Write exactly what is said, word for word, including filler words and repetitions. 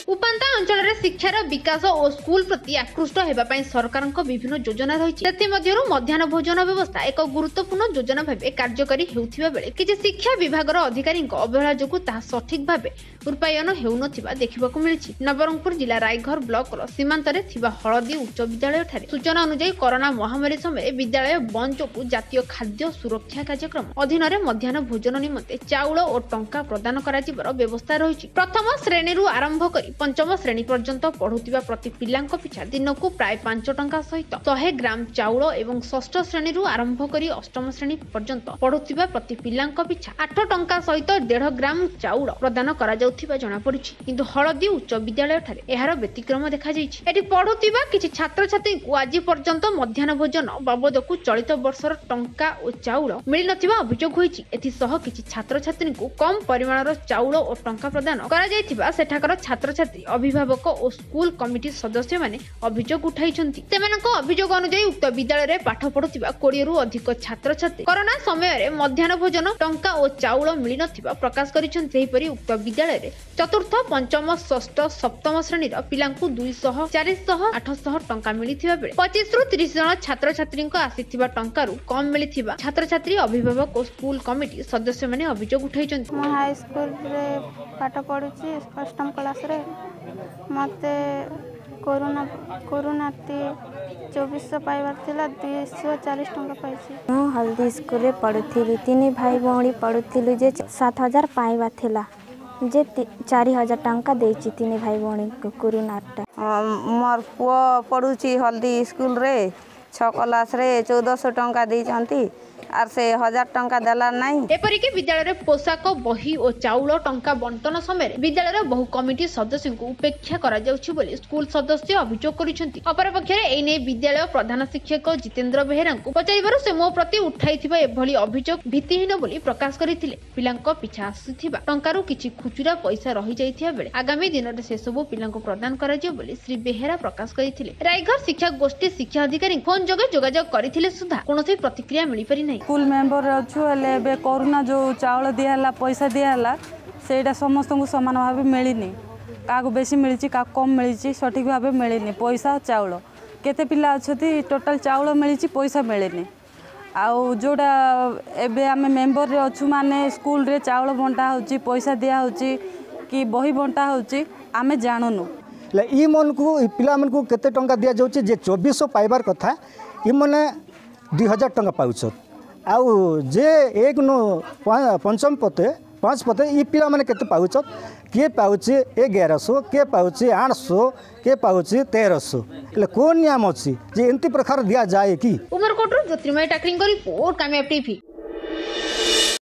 उपान्ता अंचल शिक्षार विकास और स्कूल प्रति आकृष्ट होगापी सरकार विभिन्न योजना रही मध्याह्न भोजन व्यवस्था एक गुरुत्वपूर्ण योजना भाव कार्यकारी होउथिबा बेले किछि शिक्षा विभाग अधिकारी अवहेला जोगु ताहा सठिक भाव रूपायन हेउनथिबा देखिबाकु मिलिछि। नवरंगपुर जिला रायघर ब्लॉक सीमांत हलदी उच्च विद्यालय ठारे सूचना अनुसार कोरोना महामारी समय विद्यालय बंद जोगु जातीय खाद्य सुरक्षा कार्यक्रम अधीन मध्याह्न भोजन निमंते चाउल और टंका प्रदान कराजिबार व्यवस्था रही। प्रथम श्रेणी आरंभ कर पंचम श्रेणी पर्यंत पढ़ुवा प्रति पिलांक पिछा दिनकू प्राय पांच टंका सहित सौ ग्राम चाउल एवं षष्ठ श्रेणी आरंभ कर अष्टम श्रेणी पर्यंत पढ़ुवा प्रति पिलांक पिछा आठ टंका सहित डेढ़ ग्राम चाउल प्रदान करा जाउथिबा जणा पड़िछि। किंतु हलदी उच्च विद्यालय ठारे एहार व्यतिक्रम देखा जाइछि। एठी पढ़ुवा किछि छात्र छात्री को आज पर्यंत मध्याह्न भोजन बाबदकू चलित वर्षर टंका और चाउल मिल नथिबा अभियोग होइछि। एथि सह किछि छात्र छात्री को कम परिमाणर चाउल और टंका प्रदान करा जाइथिबा सेठाकर छात्र छात्री अभिभावक और स्कूल कमिटी सदस्य माने अभियोग उठाइछन्ति। सेमानक अभियोग अनुसार उक्त विद्यालय रे पाठ पढुथिबा बीस रु अधिक छात्र छात्री कोरोना समय रे मध्याह्न भोजन टंका और चाउल मिल नथिबा प्रकाश करिछन्ति। सेहिपरि उक्त विद्यालय रे चतुर्थ पंचम षष्ठ सप्तम श्रेणी पिलांकु दुई सौ चार सौ आठ सौ टंका मिलिथिबा बेले पच्चीस रु तीस जन छात्र छात्री आसीथिबा टंकारू कम मिलिथिबा छात्र छात्री अभिभावक और स्कूल कमिटी सदस्य माने अभियोग उठाइछन्ति। हाई स्कूल रे पाठ पढुछि अष्टम क्लास रे मते कोरोना कोरोना चौबीस पाइबार थिला दो सौ चालीस टंका पाइछि। मु हल्दी स्कूल रे पढुथिली तीन भाई भौणी पढुथिलु जे सात हजार पाइबा थिला जे चार हजार टंका देछि तीन भाई भौणी को कोरोना टा। मोर पुओ पढुछि हल्दी स्कूल रे छ क्लास रे चौदह सौ टंका देछंती आर से हजार टंका देला नहीं। एपरिक विद्यालय पोशाक बही और चाउल टंका बंटन समय विद्यालय बहु कमिटी सदस्य को उपेक्षा करा जाउछि बोली स्कूल सदस्य अभियोग करिसेंति। अपर पक्षरे एने विद्यालय प्रधान शिक्षक जितेंद्र बेहेरा को पचारिबारु से मो प्रति उठाइथिबा एभली अभियोग भित्तिहीन बोली प्रकाश करिथिले। पिलांक पिछा आसीथिबा टंकारू किछि खुचुरा पैसा रहि जाइथिबा बेले आगामी दिन रे से सब पिलांक प्रदान करा जियो बोली श्री बेहेरा प्रकाश करिथिले। रायघर शिक्षा गोष्ठी शिक्षा अधिकारी फोन जोगे जोगाजोग करिथिले सुधा कोनोसी प्रतिक्रिया मिलि परि नै। स्कूल मेंबर अच्छु हेले कोरोना जो चाउल दिहला पैसा दिहला सेटा समस्त को समान भाव मिलनी क्या बेसी मिली क्या कम मिली सठिक भाव मिलनी पैसा चाउल केते पिला अच्छी टोटाल चाउल मिली पैसा मिलनी आउ जोड़ा एबे आमे मेंबर रे अच्छु माने स्कूल रे चाउल बंटा होची पैसा दिया होची कि बही बंटा होची आमे जाननु ई मन को पिला मन को केते टंका दिया जाउची जे चौबीस सौ पाइबार कथा ई मने दो हज़ार टंका पाउछ आउ जे एक नो पंचम पते पाँच पते ये पिला माने केते पाउछ किए पाउछे ग्यारह सौ किए पाउछे आठ सौ किए पाउछे तेरह सौ એટલે कोन नियम अछि जे एंती प्रकार दिया जाए कि उमरकोटरो ज्योतिर्मय टाकलिंग रिपोर्ट कामयाब टीवी।